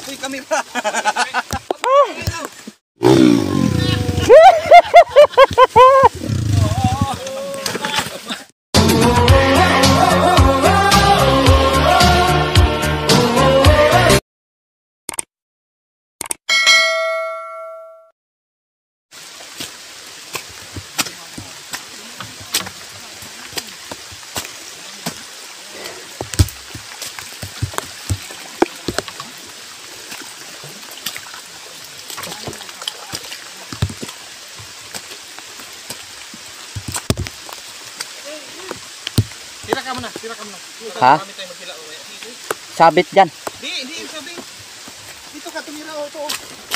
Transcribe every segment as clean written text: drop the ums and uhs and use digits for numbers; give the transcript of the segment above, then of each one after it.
po yung kamera. Tira ka muna, tira ka muna. Ha? Sabit dyan. Di, sabi. Dito ka tumira o ito.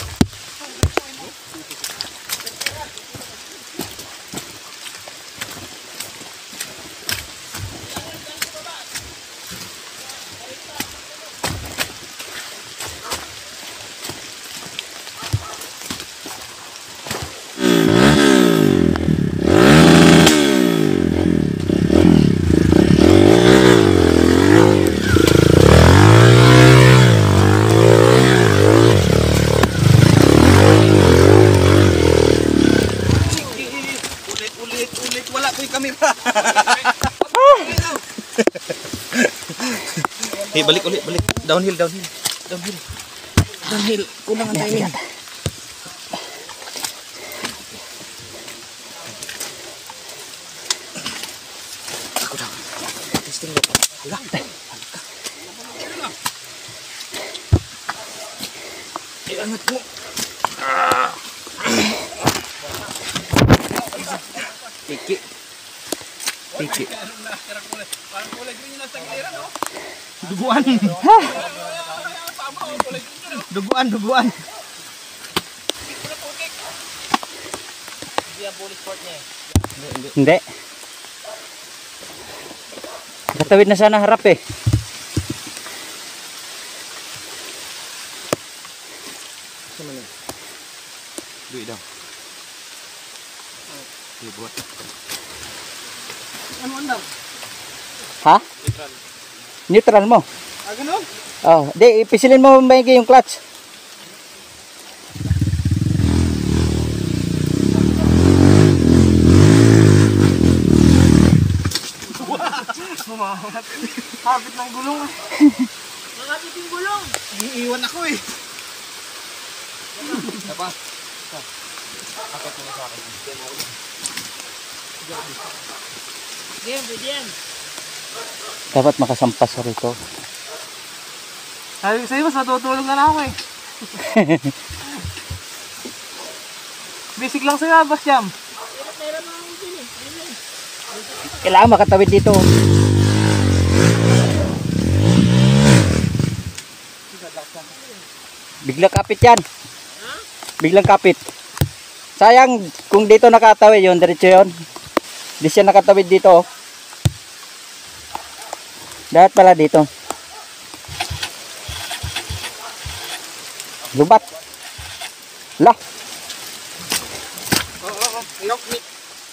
Ulit, wala po yung kamera. Hey, balik. Downhill. Kulang ang timing. Ako daw. Testing mo. Wala. Iangat mo. Tiki. Duguan. Duguan. Hindi. Katawid na sana harap eh. Duit daw. Buat. Ano daw? Ha? Neutral mo. Ah, ganun? Oh, di ipisilin mo maigi yung clutch. Habit ng gulong. Nakapit yung gulong. Iiwan ako eh. Apa? Akit mo sa akin. Diyan. Dapat makasampas sa rito. Sabi ko sa'yo, mas natutulog na ako eh. Basic lang sa'yo, Boss Jam. Kailangan makatawid dito. Biglang kapit yan. Biglang kapit. Sayang kung dito nakatawid yun, diretso yun. Di siya nakatawid dito. Dapat pala dito. Lubat. Lah. Lock me.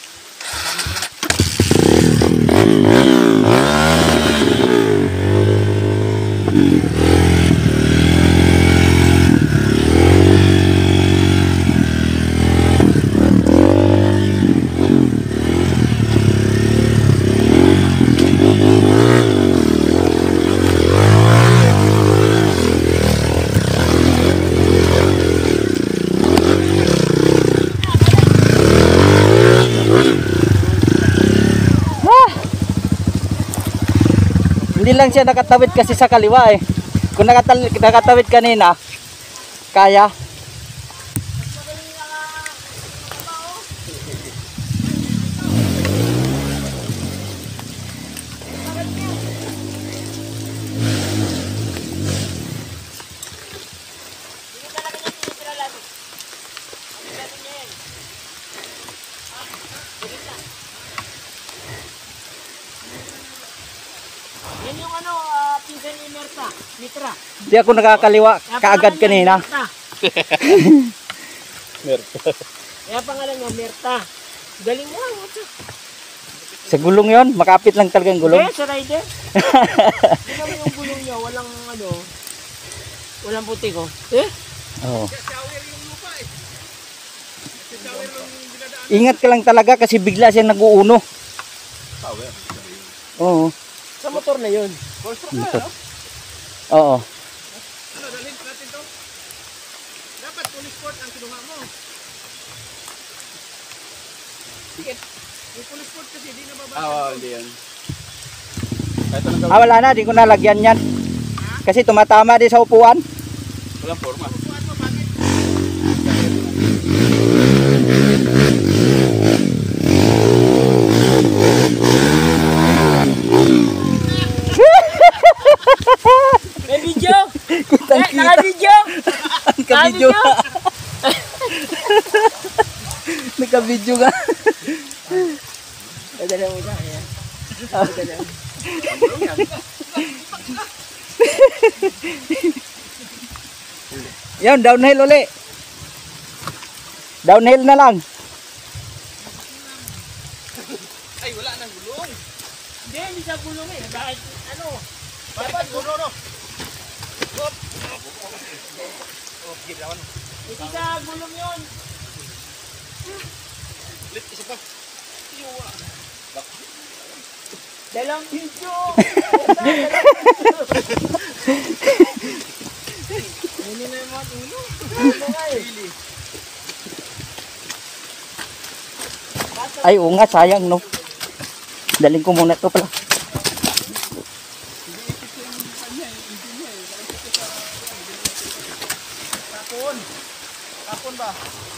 Hindi lang siya nakatawid kasi sa kaliwa eh. Kung nakatawid kanina, kaya. Yan yung pinsan ni Mitra. Di ako nakakaliwa kaagad kanina. Merta. Kaya pangalan niya Merta. Galing mo ang Sa gulong yon, makapit lang talagang gulong. Sa rider. Tingnan mo yung gulong niya, walang Walang puti ko. Eh? Oo. Ingat ka lang talaga kasi bigla siya nag-uuno. Oo. Sa motor na yun. Dito. Oo. Dalhin natin to. Dapat police court ang kinuha mo. Yung police court kasi di nababasa. Oo, hindi yan. Wala na, di ko nalagyan yan. Kasi tumatama din sa upuan. Walang forma. Upuan mo, bakit? May video! Kitang-kita. Naka-video! Naka-video nga. Naka-video nga. Padala mo na. Ayan. Padala mo. Yan, downhill uli. Downhill na lang. Ay, wala nang gulong. Hindi, hindi sa gulong eh. Bakit, ano? Dapat gulong, no? Hindi sa gulong yun. Lit, isa pa. Dalang video! Hindi na yung mga tulo. Ano nga eh? Ay, oo nga, sayang no. Daling ko muna ito pala. Kapon ba?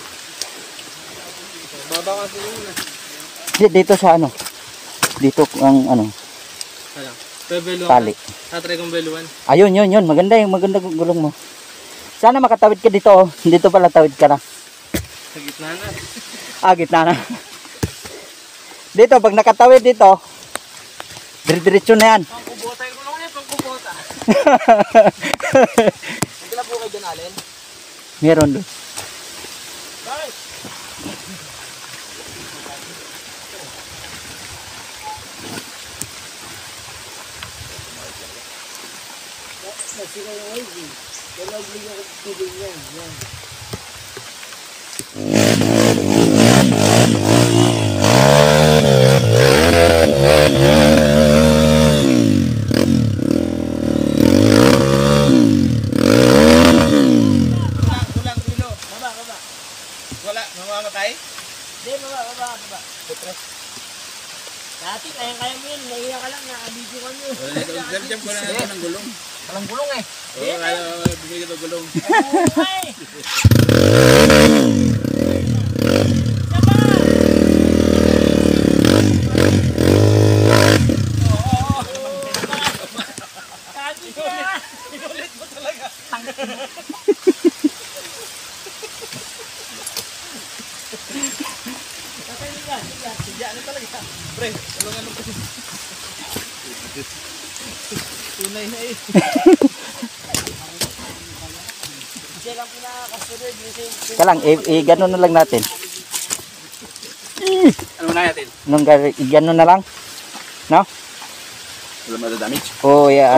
Baba kasi yun na. Dito sa ano. Dito ang ano, Ano? Beluan. tali. Tatry kong beluan. Ayun, yun. Maganda yung maganda gulong mo. Sana makatawid ka dito. Oh. Dito pala tawid ka na. Sa gitna na. Gitna na. Dito, pag nakatawid dito, dire-diretso na yan. Pangkubota yung gulong niya, pangkubota. Sila po kayo dyan, Allen. Meron doon. Bakit? Kasi kayo oil eh. Kaya obligo ko tubig yan. Yan. Kulang kilo. Baba. Wala, mamamatay. Hindi, baba. Dati, kaya mo yun. Naiya ka lang, nakabidyo ka nyo. Diyan ko na natin ng gulong. Walang gulong eh. Oo, kaya bumili ko ng gulong. Ay! Saba! Kati ka! Pinulit mo talaga. Sige, ano talaga? Pre, tulungan mo kasi. Tunay na eh. Siya lang pinakasunod. Kaya lang, gano'n na lang natin. Ano na natin? Gano'n na lang. No? Wala madadamage. Oh, yeah.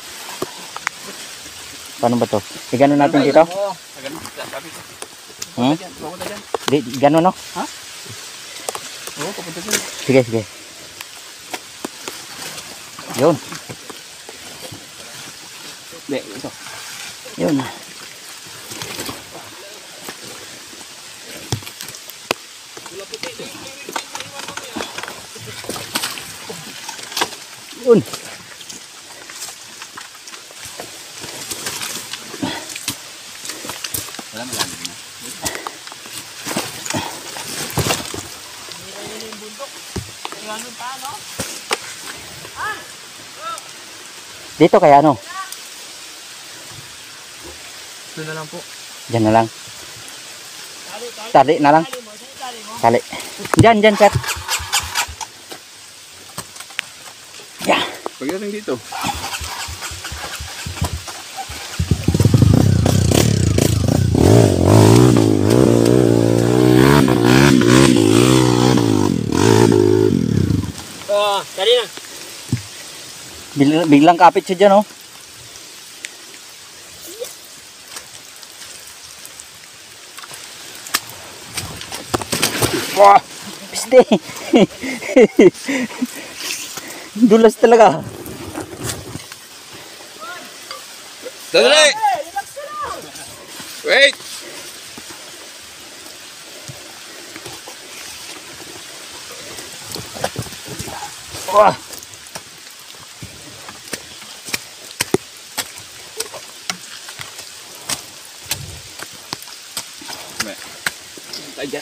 Paano ba to? Gano'n natin dito? Oo. Ganun. Sabi ko. Hmm? Pupunta dyan. Gano'n no? Oo, pupunta dyan. Sige. Yun. Hindi, ito. Yun. Yun. Wala malalim na. Ganun pa, no? Dito kaya ano? Doon na lang po. Diyan na lang. Tali na lang. Tali mo, saan tali mo? Tali. Diyan, sir. Yeah. Pagdating dito. Tali na. Biglang kapit siya dyan, oh. Wah, piste. Dulas talaga. Dali! Wait! Wah. Aja.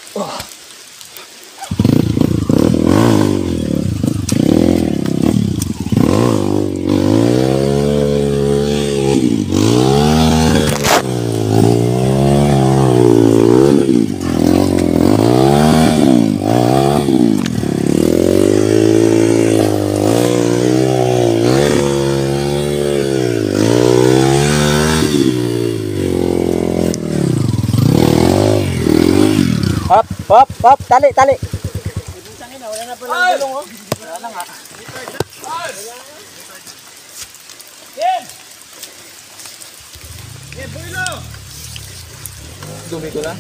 Hop, tali. Wala na palang gulong, oh. Wala na nga. Dumi ko lang.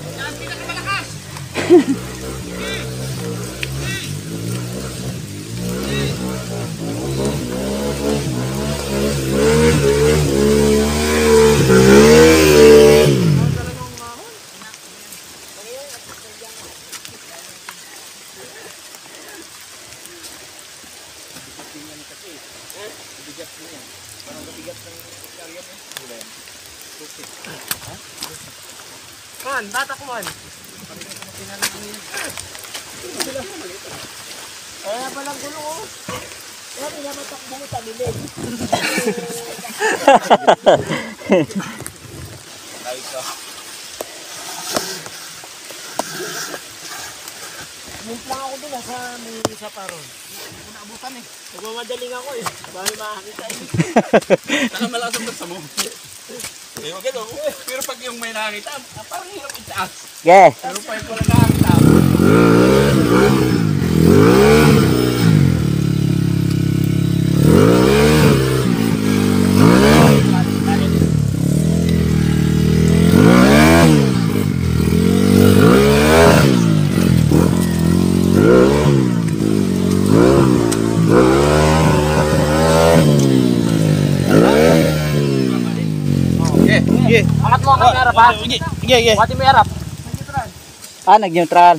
Man, tatak man. Wala na palang gulong, oh. Wala na matakbo mo tagilid. Mumplang ako dun, sa may isa pa ron. Hindi ko naabutan eh. Nagmamadaling ako eh. Bahay makakita eh. Saka malakas ang basta mo. Eh, wag ano. Pero pag yung may nakakita, parang hirap itaas. Ge. Pero pag wala nakakita, Angat mo ang kamera pa. Sige. Pati mo yarap. Nag-neutral.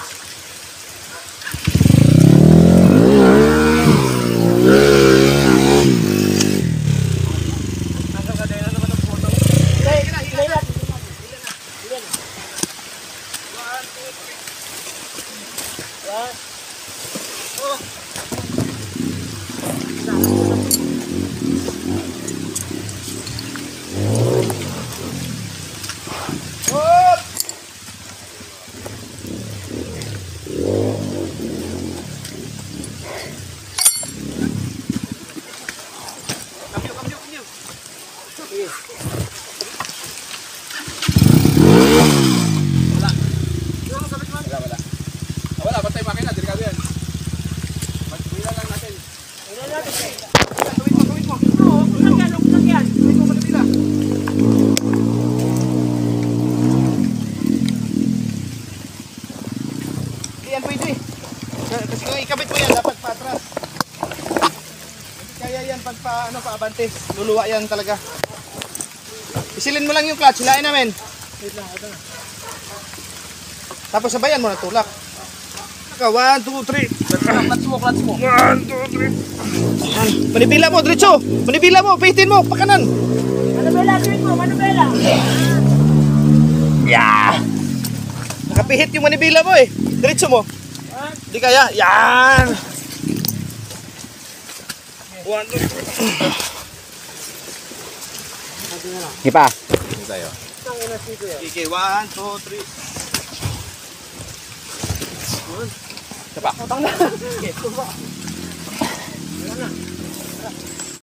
Wala, patay makina, delikado yan. Magpila lang natin. Gawin mo. Huwag yan. Gawin mo manipila. Hindi yan pwede. Kasi kung ikabit mo yan, dapat paatras. Hindi kaya yan pag paabante. Luluwa yan talaga. Isilin mo lang yung clutch, hilain namin. Tapos sabayan mo na tulak. 1, 2, 3. Clutch mo. 1, 2, 3. Manipila mo, diretso. Manipila mo, pihitin mo, pakanan. Manubela, tuwin mo. Manubela. Yeah. Nakapihit yung manipila mo eh. Diretso mo. Hindi kaya. Yan. 1, 2. Sige pa. Okay, 1, 2, 3. Sapa. Utang na.